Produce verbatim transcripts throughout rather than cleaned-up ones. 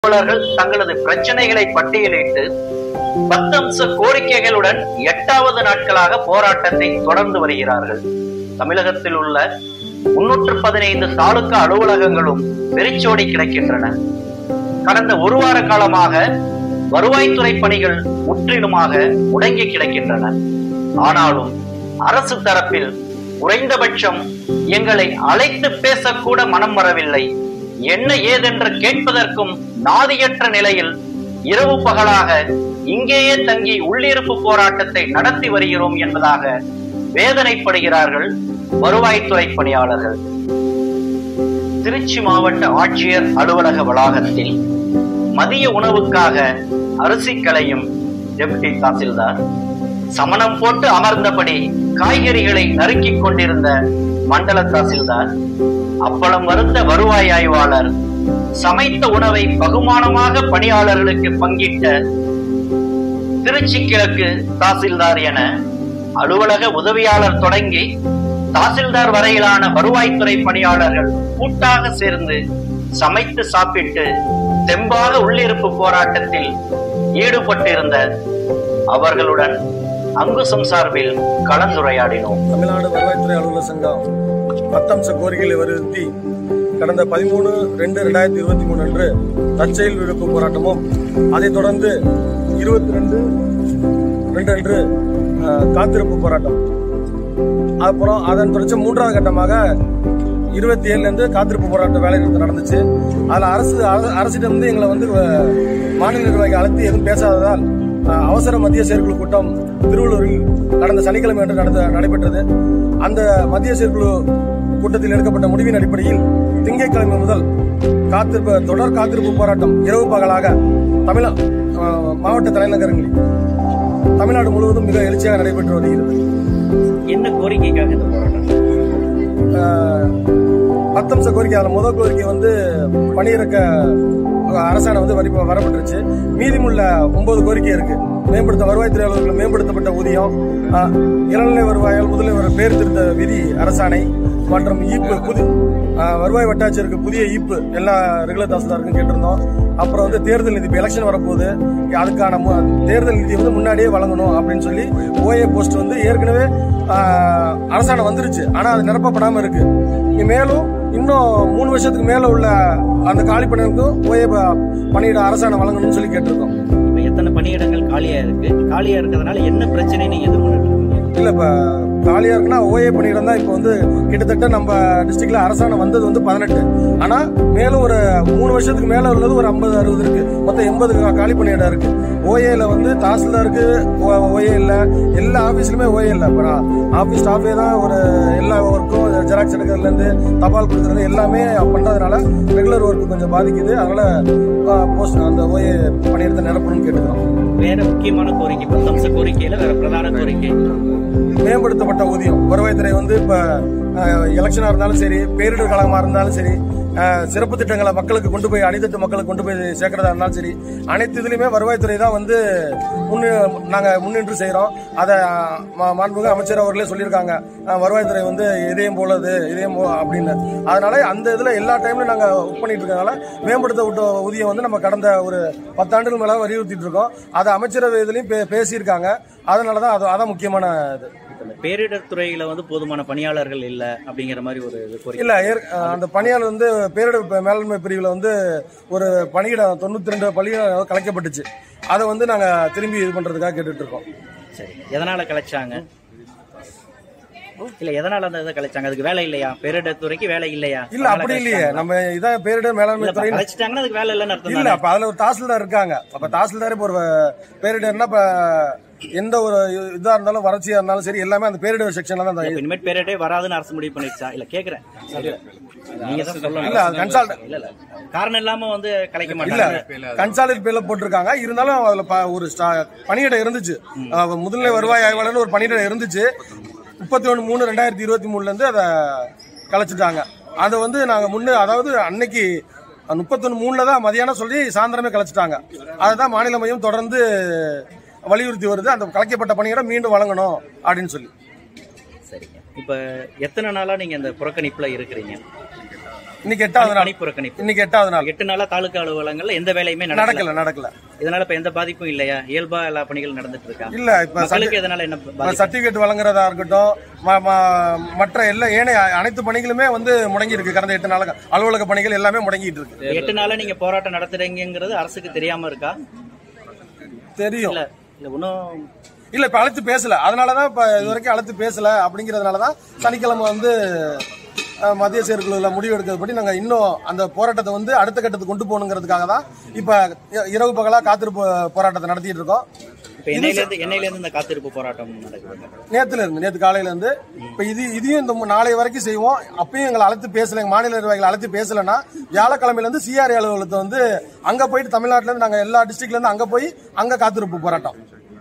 அலுவலர்கள் தங்களது பிரச்சனைகளை பட்டியலிட்டு பத்தம்ச கோரிக்கைகளுடன் எட்டாவது நாட்களாக போராட்டத்தை தொடர்ந்து வருகிறார்கள். தமிழகத்தில் உள்ள முன்னூற்று பதினைந்து தாலுகா அலுவலகங்களும் வெறிச்சோடி கிடக்கின்றன. கடந்த ஒரு வார காலமாக வருவாய்த்துறை பணிகள் முற்றிலுமாக முடங்கி கிடக்கின்றன. ஆனாலும் அரசு தரப்பில் குறைந்தபட்சம் எங்களை அழைத்து பேசக்கூட மனம் வரவில்லை. என்ன ஏதென்று கேட்பதற்கும் நாதியற்ற நிலையில் இரவு பகலாக இங்கேயே தங்கி உள்ளிருப்பு போராட்டத்தை நடத்தி வருகிறோம் என்பதாக வேதனைப்படுகிறார்கள் வருவாய்த்துறை பணியாளர்கள். திருச்சி மாவட்ட ஆட்சியர் அலுவலக வளாகத்தில் மதிய உணவுக்காக அரிசி களையும் டெப்டி தாசில்தார், சமணம் போட்டு அமர்ந்தபடி காய்கறிகளை நறுக்கிக் கொண்டிருந்த மண்டல தாசில்தார், அப்பளம் வருந்த வருவாய் ஆய்வாளர், சமைத்த உணவை பகுமானமாக பணியாளர்களுக்கு பங்கிட்ட திருச்சி கிழக்கு தாசில்தார் என அலுவலக உதவியாளர் தொடங்கி தாசில்தார் வரையிலான வருவாய்த்துறை பணியாளர்கள் கூட்டாக சேர்ந்து சமைத்து சாப்பிட்டு தெம்பாக உள்ளிருப்பு போராட்டத்தில் ஈடுபட்டிருந்த அவர்களுடன் அங்குசம் சார்பில் கலந்துரையாடினோம். தமிழ்நாடு வருவாய்த்துறை அலுவலர் சங்கம் பத்தம்ச கோரிக்கைகளை வலியுறுத்தி கடந்த பதிமூணு ரெண்டு ரெண்டாயிரத்தி இருபத்தி மூணு அன்று தற்செயல் விடுப்பு போராட்டமும், அதைத் தொடர்ந்து இருபத்தி ரெண்டு ரெண்டு அன்று காத்திருப்பு போராட்டம், அப்புறம் அதன் தொடர்ச்சி மூன்றாவது கட்டமாக இருபத்தி ஏழுல இருந்து காத்திருப்பு போராட்டம் வேலை நிறுத்தம் நடந்துச்சு. அதில் அரசு அரசிடம் வந்து எங்களை வந்து மாநில நிர்வாகிகள் அழைத்து எதுவும் பேசாததால் அவசர மத்திய செயற்குழு கூட்டம் திருவள்ளூரில் கடந்த சனிக்கிழமை அன்று நடந்த நடைபெற்றது. அந்த மத்திய செயற்குழு கூட்டத்தில் எடுக்கப்பட்ட முடிவின் அடிப்படையில் திங்கட்கிழமை முதல் காத்திருப்பு தொடர் காத்திருப்பு போராட்டம் இரவு பகலாக தமிழ மாவட்ட தலைநகரங்களில் தமிழ்நாடு முழுவதும் மிக எழுச்சியாக நடைபெற்று வருகிறது. என்ன கோரிக்கைக்காக இந்த போராட்டம்? பத்தம்ச கோரிக்கை. அதில் முதல் கோரிக்கை வந்து பணியிறக்க அரசாணை வந்து வரப்பட்டுருச்சு. மீதிமுள்ள ஒன்பது கோரிக்கை இருக்கு. மேம்படுத்த வருவாய்த்துறை அலுவலர்கள் மேம்படுத்தப்பட்ட ஊதியம், இளநிலை வருவாயால் முதல்வர் பேர் திருத்த விதி அரசாணை மற்றும் ஈப்பு புது வருவாய் வட்டாட்சியருக்கு புதிய ஈப்பு எல்லா ரெகுலர் தாசில்தாருக்கும் கேட்டிருந்தோம். அப்புறம் வந்து தேர்தல் நிதி, எலெக்ஷன் வரப்போகுது, அதுக்கான தேர்தல் நிதி வந்து முன்னாடியே வழங்கணும் அப்படின்னு சொல்லி ஓஏ போஸ்ட் வந்து ஏற்கனவே அரசாணை வந்துருச்சு. ஆனா அது நிரப்பப்படாம இருக்கு. மேலும் இன்னும் மூணு வருஷத்துக்கு மேல உள்ள அந்த காலி பணிகளுக்கும் ஓஏ பணியிட அரசாணை வழங்கணும்னு சொல்லி கேட்டிருக்கோம். இப்ப எத்தனை பணியிடங்கள் காலியா இருக்கு? காலியா இருக்கிறதுனால என்ன பிரச்சனை நீங்க எதிர்கொண்டு? இல்ல, இப்ப காலியா இருக்குன்னா ஓஏ பணியிடம் தான். இப்ப வந்து கிட்டத்தட்ட நம்ம டிஸ்ட்ரிக்ட்ல அரசாணை வந்தது வந்து பதினெட்டு. ஆனா மேலும் ஒரு மூணு வருஷத்துக்கு மேல உள்ளது ஒரு ஐம்பது அறுபது இருக்கு. மொத்தம் எண்பது காலி பணியிடம் இருக்கு. ஓஏல வந்து தாசில்தாருக்கு ஓஏ இல்ல, எல்லா ஆபீஸ்லயுமே ஓஏ இல்ல. இப்ப ஆபீஸ் ஸ்டாஃபே தான் ஒரு எல்லா ஒர்க்கும் ஜெராக்ஸ் எடுக்கிறதுல இருந்து தபால் கொடுக்கறது எல்லாமே பண்றதுனால ரெகுலர் ஒர்க்கு கொஞ்சம் பாதிக்குது. அதனால போஸ்ட் அந்த ஓஏ பணியிடத்தை நிரப்பணும்னு கேட்டுக்கிறோம். வேற முக்கியமான கோரிக்கை, பத்தம்ச கோரிக்கையில வேற பிரதான கோரிக்கை மேம்படுத்தப்பட்ட ஊதியம். வருவாய்த்துறை வந்து இப்ப எலெக்ஷனா இருந்தாலும் சரி, பேரிடர் காலமா இருந்தாலும் சரி, சிறப்பு திட்டங்களை மக்களுக்கு கொண்டு போய் அடித்தட்டு மக்களுக்கு கொண்டு போய் சேர்க்கிறதா இருந்தாலும் சரி, அனைத்து இதுலயுமே வருவாய்த்துறை தான் வந்து நாங்க முன்னின்று செய்யறோம். அதை மாண்புமிகு அமைச்சர் அவர்களே சொல்லியிருக்காங்க, வருவாய்த்துறை வந்து இதயம் போலது இதயம் அப்படின்னு. அதனால அந்த இதுல எல்லா டைம்லயும் நாங்க ஒர்க் பண்ணிட்டு இருக்கனால மேம்படுத்தப்பட்ட ஊதியம் வந்து நம்ம கடந்த ஒரு பத்தாண்டுகள் மேல வலியுறுத்திட்டு இருக்கோம். அதை அமைச்சரவை இதுலயும் பேசியிருக்காங்க. அதனாலதான் அது அதான் முக்கியமான இது. பேரிடர் துறையில வந்து போதுமான பணியாளர்கள் இல்ல அப்படிங்கிற மாதிரி ஒரு இல்ல. அந்த பணியாளர் வந்து பேரிடர் மேலாண்மை பிரிவுல வந்து ஒரு பணியிடம் தொண்ணூத்தி ரெண்டு பணியிடம் கலைக்கப்பட்டுச்சு. அதை வந்து நாங்க திரும்பி இது பண்றதுக்காக கேட்டுட்டு இருக்கோம். சரி, எதனால கலைச்சாங்க? இல்ல, எதனால அந்த இதை கலைச்சாங்க? அதுக்கு வேலை இல்லையா? பேரிடர் துறைக்கு வேலை இல்லையா? இல்ல, அப்படி இல்லையே. நம்ம இதான் பேரிடர் மேலாண்மை துறை கலைச்சிட்டாங்கன்னா அதுக்கு வேலை இல்லைன்னு அர்த்தம் இல்ல. அப்ப அதுல ஒரு தாசில்தார் இருக்காங்க. அப்ப தாசில்தார் இப்ப ஒரு பேரிடர்னா இப்ப எந்த ஒரு இதா இருந்தாலும் வறட்சியா இருந்தாலும் சரி, எல்லாமே அந்த பேரிடர் செக்ஷன்ல தான். இனிமேட் பேரிடரே வராதுன்னு அரசு முடிவு பண்ணிடுச்சா? இல்ல கேக்குறேன், நீங்க தான் சொல்லணும். இல்ல, கன்சால்ட் இல்ல இல்ல காரணம் இல்லாம வந்து கலைக்க மாட்டாங்க. கன்சாலிட் பேர்ல போட்டிருக்காங்க. இருந்தாலும் அதுல ஒரு பணியிடம் இருந்துச்சு. முதல்நிலை வருவாய் ஆய்வாளர் ஒரு பணியிடம் இருந்துச்சு. முப்பத்தி ஒன்று மூணு ரெண்டாயிரத்தி இருபத்தி மூணுல இருந்து அதை கலைச்சிட்டாங்க. அதை வந்து நாங்க முன்ன, அதாவது அன்னைக்கு முப்பத்தி ஒன்று மூணுல தான் மதியானம் சொல்லி சாயந்தரமே கலைச்சிட்டாங்க. அதுதான் மாநில மையம் தொடர்ந்து வலியுறுத்தி வருது. அந்த கலைக்கப்பட்ட பணியிடம் மீண்டும் வழங்கணும் அப்படின்னு சொல்லி. சரிங்க. இப்ப எத்தனை நாளா நீங்க இந்த புறக்கணிப்புல இருக்கிறீங்க? இன்னைக்கு எட்டாவது நாள் பணி புறக்கணிப்பு. இன்னைக்கு எட்டாவது நாள். எட்டு நாளா தாலுகா அலுவலகங்கள்ல எந்த வேலையுமே நடக்கல நடக்கல இதனால இப்ப எந்த பாதிப்பும் இல்லையா? இயல்பா எல்லா பணிகள் நடந்துட்டு இருக்கா? இல்ல. இப்ப மக்களுக்கு எதனால என்ன சர்டிபிகேட் வழங்குறதா இருக்கட்டும், மற்ற எல்லா ஏனைய அனைத்து பணிகளுமே வந்து முடங்கி இருக்கு. கடந்த எட்டு நாளுக்கு அலுவலக பணிகள் எல்லாமே முடங்கிட்டு இருக்கு. எட்டு நாளா நீங்க போராட்டம் நடத்துறீங்கிறது அரசுக்கு தெரியாம இருக்கா? தெரியும். இல்ல ஒன்னும் இல்ல, இப்ப அழைத்து பேசல. அதனாலதான் இப்ப இது வரைக்கும் அழைத்து பேசல. அப்படிங்கறதுனாலதான் சனிக்கிழமை வந்து மத்திய செயற்குழுல முடிவு எடுக்கிறபடி நாங்க இன்னும் அந்த போராட்டத்தை வந்து அடுத்த கட்டத்துக்கு கொண்டு போகணுங்கிறதுக்காக தான் இப்ப இரவு பகலா காத்திருப்பு போராட்டத்தை நடத்திட்டு இருக்கோம். இந்த காத்திருப்பு போராட்டம் நேத்துல இருந்து நேற்று காலையில இருந்து இப்ப இது இதையும் இந்த நாளை வரைக்கும் செய்வோம். அப்பயும் எங்களை அழைத்து பேசல, எங்க மாநில நிர்வாகிகள் அழைத்து பேசலன்னா வியாழக்கிழமையில இருந்து சிஆர்ஐ அலுவலகத்தை வந்து அங்க போயிட்டு தமிழ்நாட்டுல இருந்து நாங்க எல்லா டிஸ்ட்ரிக்ட்ல இருந்து அங்க போய் அங்க காத்திருப்பு போராட்டம்.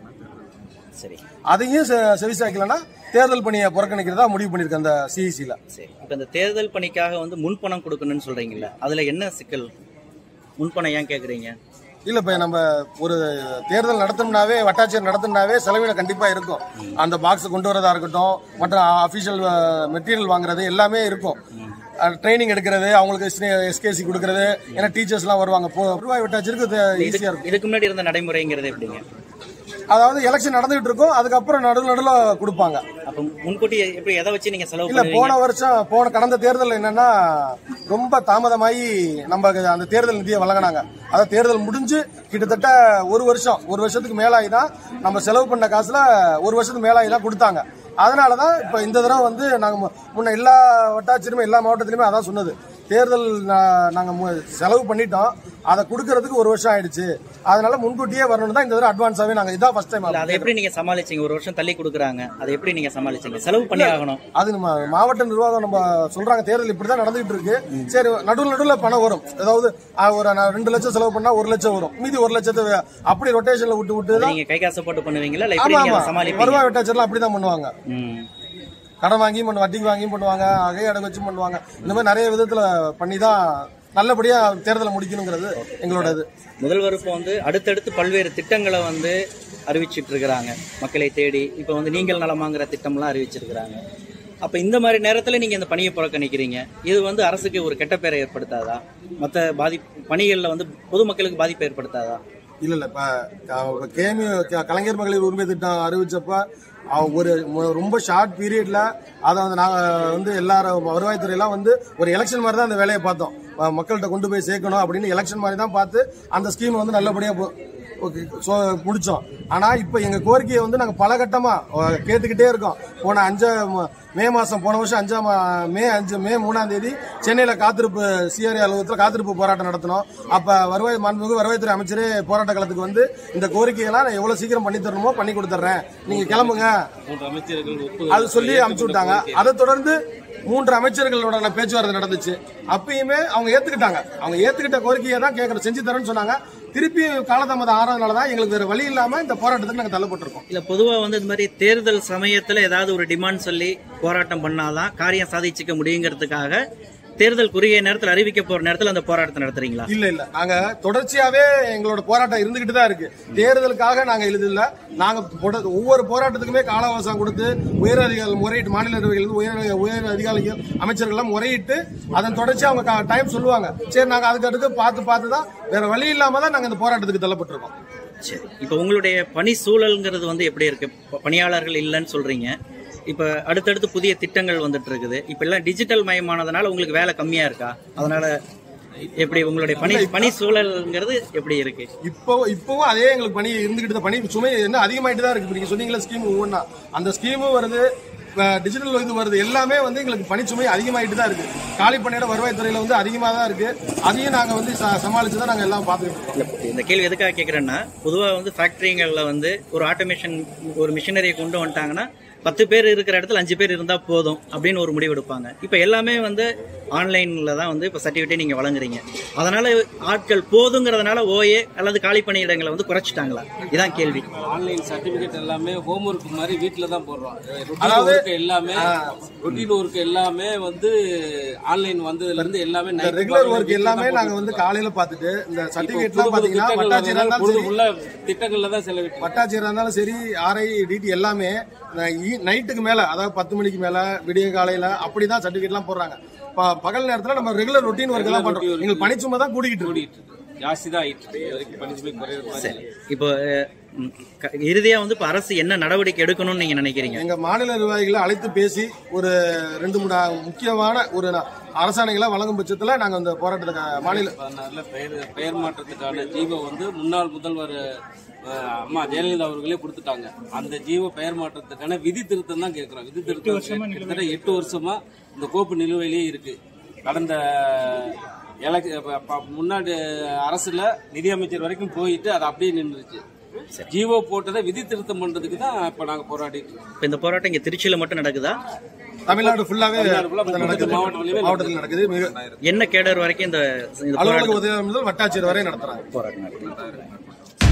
சரி, அதையும் செவிசாக்கலன்னா தேர்தல் பணியை புறக்கணிக்கிறதா முடிவு பண்ணிருக்க அந்த சிஇசில. சரி, இப்ப இந்த தேர்தல் பணிக்காக வந்து முன்பணம் கொடுக்கணும்னு சொல்றீங்கல்ல, அதுல என்ன சிக்கல்? முன்பணம் ஏன் கேக்குறீங்க? இல்ல, இப்ப நம்ம ஒரு தேர்தல் நடத்தணும்னாவே, வட்டாட்சியர் நடத்தணும்னாவே செலவினம் கண்டிப்பா இருக்கும். அந்த பாக்ஸ் கொண்டு வரதா இருக்கட்டும், மற்ற அபிஷியல் மெட்டீரியல் வாங்குறது எல்லாமே இருக்கும். ட்ரைனிங் எடுக்கிறது, அவங்களுக்கு எஸ்கேசி கொடுக்கறது, ஏன்னா டீச்சர்ஸ் எல்லாம் வருவாங்க. ரூபாய் வட்டாட்சியருக்கு ஈஸியா இருக்கும். இதுக்கு முன்னாடி இருந்த நடைமுறைங்கிறது எப்படிங்க? அதாவது எலெக்ஷன் நடந்துகிட்டு இருக்கும், அதுக்கப்புறம் நடு நடுல கொடுப்பாங்க. அப்ப முன்கூட்டி எப்படி எதை வச்சு நீங்க செலவு? இல்ல, போன வருஷம் போன கடந்த தேர்தல் என்னன்னா ரொம்ப தாமதமாயி நம்ம அந்த தேர்தல் நிதியை வழங்கினாங்க. அதாவது தேர்தல் முடிஞ்சு கிட்டத்தட்ட ஒரு வருஷம் ஒரு வருஷத்துக்கு மேலாகி தான் நம்ம செலவு பண்ண காசுல ஒரு வருஷத்துக்கு மேலாகி தான் கொடுத்தாங்க. அதனாலதான் இப்ப இந்த தடவை வந்து நாங்க முன்ன எல்லா வட்டாட்சியருமே எல்லா மாவட்டத்திலுமே அதான் சொன்னது, தேர்தல் நாங்க செலவு பண்ணிட்டோம், அதை கொடுக்கறதுக்கு ஒரு வருஷம் ஆயிடுச்சு, அதனால முன்கூட்டியே வரணும் தான் இந்த தடவை அட்வான்ஸாவே நாங்க இதான் ஃபர்ஸ்ட் டைம். அதை எப்படி நீங்க சமாளிச்சீங்க? ஒரு வருஷம் தள்ளி கொடுக்குறாங்க, அதை எப்படி நீங்க சமாளிச்சீங்க? செலவு பண்ணி ஆகணும். அது நம்ம மாவட்ட நிர்வாகம் நம்ம சொல்றாங்க தேர்தல் இப்படிதான் நடந்துகிட்டு இருக்கு. சரி, நடுவில் நடுவில் பணம் வரும். அதாவது ஒரு ரெண்டு லட்சம் செலவு பண்ணா ஒரு லட்சம் வரும், மீதி ஒரு லட்சத்தை அப்படி ரொட்டேஷன்ல விட்டு விட்டு நீங்க கை காசு போட்டு பண்ணுவீங்களா? வருவாய் வட்டாட்சியர்லாம் அப்படிதான் பண்ணுவாங்க. கடன் வாங்கியும் பண்ணுவாங்க, வட்டிக்கு வாங்கியும் பண்ணுவாங்க, அகை அடகு வச்சும் பண்ணுவாங்க. இந்த மாதிரி நிறைய விதத்துல பண்ணிதான் நல்லபடியா தேர்தலை முடிக்கணுங்கிறது எங்களோட இது. முதல்வர் இப்போ வந்து அடுத்தடுத்து பல்வேறு திட்டங்களை வந்து அறிவிச்சிட்டு இருக்கிறாங்க மக்களை தேடி. இப்ப வந்து நீங்கள் நலமாங்கிற திட்டம்லாம் அறிவிச்சிருக்கிறாங்க. அப்ப இந்த மாதிரி நேரத்துல நீங்க இந்த பணியை புறக்கணிக்கிறீங்க, இது வந்து அரசுக்கு ஒரு கெட்ட பேரை ஏற்படுத்தாதா? மற்ற பாதிப்பு பணிகள்ல வந்து பொதுமக்களுக்கு பாதிப்பு ஏற்படுத்தாதா? இல்ல இல்ல, இப்ப கேமி கலைஞர் மகளிர் உரிமை திட்டம் அறிவிச்சப்ப ஒரு ரொம்ப ஷார்ட் பீரியட்ல அதை வந்து நாங்க வந்து எல்லாரும் வருவாய்த்துறையெல்லாம் வந்து ஒரு எலெக்ஷன் மாதிரி தான் அந்த வேலையை பார்த்தோம். மக்கள்கிட்ட கொண்டு போய் சேர்க்கணும் அப்படின்னு எலெக்ஷன் மாதிரி தான் பார்த்து அந்த ஸ்கீம் வந்து நல்லபடியா முடிச்சோம். ஆனா இப்ப எங்க கோரிக்கையை வந்து நாங்க பல கட்டமா கேட்டுக்கிட்டே இருக்கோம். போன அஞ்சு மே மாசம் போன வருஷம் அஞ்சாம் மே அஞ்சு மே மூணாம் தேதி சென்னையில காத்திருப்பு சிஆர்ஐ அலுவலகத்தில் காத்திருப்பு போராட்டம் நடத்தினோம். அப்ப வருவாய் மாண்புமிகு வருவாய்த்துறை அமைச்சரே போராட்ட காலத்துக்கு வந்து இந்த கோரிக்கையெல்லாம் நான் எவ்வளவு சீக்கிரம் பண்ணி தரணுமோ பண்ணி கொடுத்துறேன், நீங்க கிளம்புங்க அது சொல்லி அனுப்பிச்சு விட்டாங்க. அதை தொடர்ந்து மூன்று அமைச்சர்களோட பேச்சுவார்த்தை நடந்துச்சு. அப்பயுமே அவங்க ஏத்துக்கிட்டாங்க. அவங்க ஏத்துக்கிட்ட கோரிக்கையை தான் கேட்கற செஞ்சு தரேன்னு சொன்னாங்க. திருப்பி காலதாமதம் ஆறதுனாலதான் எங்களுக்கு வேற வழி இல்லாம இந்த போராட்டத்துக்கு நாங்க தள்ளப்பட்டிருக்கோம். இல்ல, பொதுவா வந்து இந்த மாதிரி தேர்தல் சமயத்துல ஏதாவது ஒரு டிமாண்ட் சொல்லி போராட்டம் பண்ணாதான் காரியம் சாதிச்சுக்க முடியுங்கிறதுக்காக தேர்தல் குறுகிய நேரத்தில் அறிவிக்க போற நேரத்தில் அந்த போராட்டத்தை நடத்துறீங்களா? இல்ல இல்ல, நாங்க தொடர்ச்சியாவே எங்களோட போராட்டம் இருந்துகிட்டு தான் இருக்கு. தேர்தலுக்காக நாங்க எழுதல, நாங்க ஒவ்வொரு போராட்டத்துக்குமே கால அவகாசம் கொடுத்து உயர் அதிகாரிகள் முறையிட்டு, மாநில நிர்வாகிகள் உயர் உயர் அதிகாரிகள் அமைச்சர்கள் எல்லாம் முறையிட்டு அதன் தொடர்ச்சி அவங்க டைம் சொல்லுவாங்க. சரி, நாங்க அதுக்கு அடுத்து பார்த்து பார்த்து தான் வேற வழி இல்லாம தான் நாங்க இந்த போராட்டத்துக்கு தள்ளப்பட்டிருக்கோம். சரி, இப்ப உங்களுடைய பணி சூழல்ங்கிறது வந்து எப்படி இருக்கு? பணியாளர்கள் இல்லைன்னு சொல்றீங்க, இப்ப அடுத்தடுத்து புதிய திட்டங்கள் வந்துட்டு இருக்குது, இப்ப எல்லாம் டிஜிட்டல் மயமானதுனால உங்களுக்கு வேலை கம்மியா இருக்கா? அதனால எப்படி உங்களுடைய பணி பணி சூழல்ங்கிறது எப்படி இருக்கு? இப்போ இப்பவும் அதே எங்களுக்கு பணி இருந்துகிட்டு, பணி சுமை என்ன அதிகமாயிட்டு தான் இருக்கு. நீங்க சொன்னீங்களா ஸ்கீம் ஒவ்வொன்னா, அந்த ஸ்கீமும் வருது, டிஜிட்டல் இது வருது, எல்லாமே வந்து எங்களுக்கு பணிச்சுமை அதிகமாயிட்டு தான் இருக்கு. காலி பணியோட வருவாய்த்துறையில வந்து அதிகமாக தான் இருக்கு. அதையும் நாங்க வந்து சமாளிச்சு தான் நாங்க எல்லாம் பார்த்துக்கிட்டு. இந்த கேள்வி எதுக்காக கேட்கறேன்னா, பொதுவா வந்து ஃபேக்டரிங்கள்ல வந்து ஒரு ஆட்டோமேஷன் ஒரு மிஷினரியை கொண்டு வந்துட்டாங்கன்னா பத்து பேர் இருக்கிற இடத்துல அஞ்சு பேர் இருந்தா போதும் அப்படின்னு ஒரு முடிவு எடுப்பாங்க. இப்ப எல்லாமே வந்து ஆன்லைன்ல தான் வந்து இப்ப சர்டிபிகேட் நீங்க வழங்குறீங்க. அதனால ஆட்கள் போதுங்கிறதுனால ஓஏ அல்லது காலி பணியிடங்களை வந்து குறைச்சிட்டாங்களா? இதான் கேள்வி. ஆன்லைன் சர்டிபிகேட் எல்லாமே ஹோம் ஒர்க் மாதிரி வீட்டுல தான் போடுறோம். அதாவது எல்லாமே ரொட்டீன் ஒர்க் எல்லாமே வந்து ஆன்லைன் வந்ததுல இருந்து எல்லாமே ரெகுலர் ஒர்க் எல்லாமே நாங்க வந்து காலையில பாத்துட்டு இந்த சர்டிபிகேட்லாம் பாத்தீங்கன்னா வட்டாட்சியர் திட்டங்கள்ல தான் செலவிட்டு, வட்டாட்சியர் இருந்தாலும் சரி, ஆர்ஐ டிடி எல்லாமே நைட்டுக்கு மேல, அதாவது பத்து மணிக்கு மேல விடிய காலையில அப்படிதான் சர்டிபிகேட் எல்லாம் போடுறாங்க. பகல் நேரத்துல நம்ம ரெகுலர் ரொட்டீன் ஒர்க் எல்லாம் பண்றோம். எங்களுக்கு பணிச்சுமை தான் கூடிக்கிட்டு இருக்கு. ஜாஸ்தி தான் ஆயிட்டு. இப்போ இறுதியா வந்து இப்ப அரசு என்ன நடவடிக்கை எடுக்கணும்னு நீங்க நினைக்கிறீங்க? எங்க மாநில நிர்வாகிகளை அழைத்து பேசி ஒரு ரெண்டு மூணு முக்கியமான ஒரு அரசாணைகளை வழங்கும் பட்சத்துல நாங்க அந்த போராட்டத்துக்கு மாநில பெயர் பெயர் மாற்றத்துக்கான ஜீவோ வந்து முன்னாள் முதல்வர் அம்மா ஜெயலலிதா அவர்களே கொடுத்துட்டாங்க. அந்த ஜீவோ பெயர் மாற்றத்துக்கான விதி திருத்தம் தான் கேட்கிறோம். விதி திருத்தம் கிட்டத்தட்ட எட்டு வருஷமா இந்த கோப்பு நிலுவையிலேயே இருக்கு. கடந்த முன்னாடி அரசுல நிதியமைச்சர் வரைக்கும் போயிட்டு அது அப்படியே நின்றுச்சு. ஜீவோ போட்டதை விதி திருத்தம் பண்றதுக்கு தான் இப்ப நாங்க போராடிட்டு இருக்கோம். இந்த போராட்டம் இங்க திருச்சியில மட்டும் நடக்குதா? தமிழ்நாடு ஃபுல்லாவே மாவட்டத்தில் நடக்குது. என்ன கேடர் வரைக்கும் இந்த அலுவலக உதவி முதல் வட்டாட்சியர் வரை நடத்துறாங்க போராட்டம்.